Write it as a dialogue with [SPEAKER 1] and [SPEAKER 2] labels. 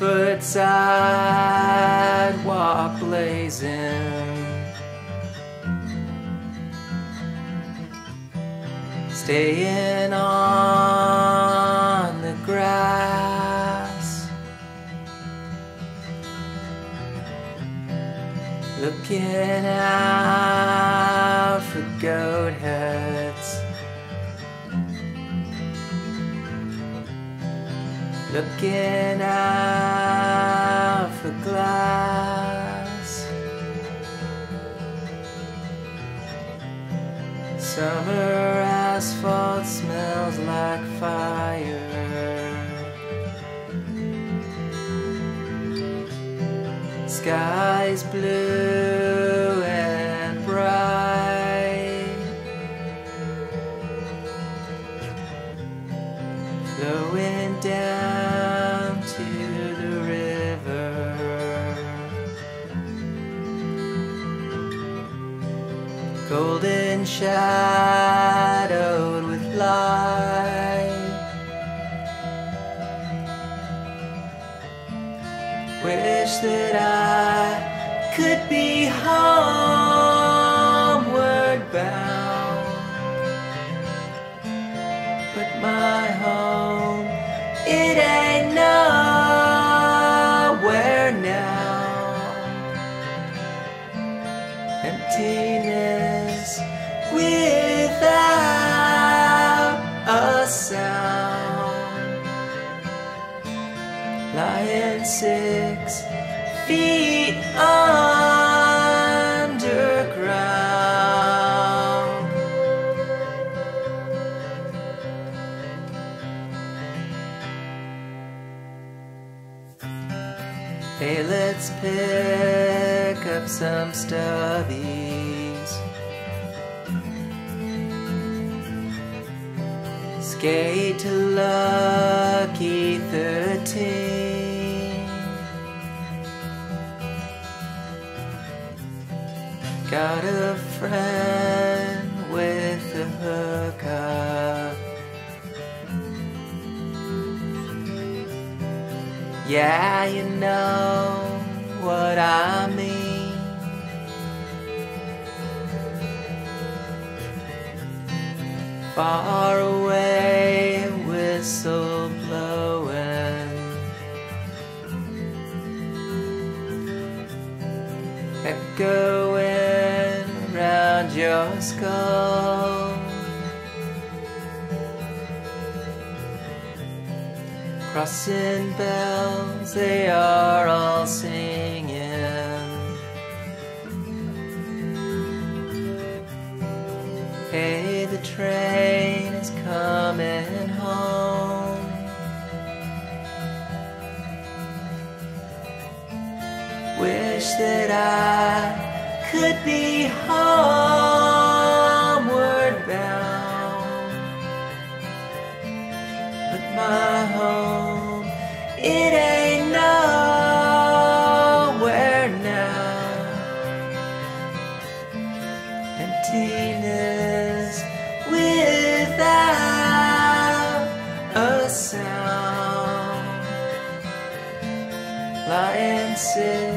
[SPEAKER 1] 2-foot sidewalk blazing, staying on the grass, looking out for goat heads, looking out for glass. Summer asphalt smells like fire. Sky's blue and bright, flowing down to the river. Golden shadowed with light, wish that I could be homeward bound, but my home, it ain't nowhere now. Emptiness without a sound, lying 6 feet underground. Hey, let's pick up some stubbies, skate to Lucky 13. Got a friend with a hookup. Yeah, you know what I mean. Far away, whistle blowing, echoing around your skull. Crossing bells, they are all singing. Hey, the train is coming home. Wish that I could be homeward bound, but my home, it ain't nowhere now. Emptiness without a sound, lying 6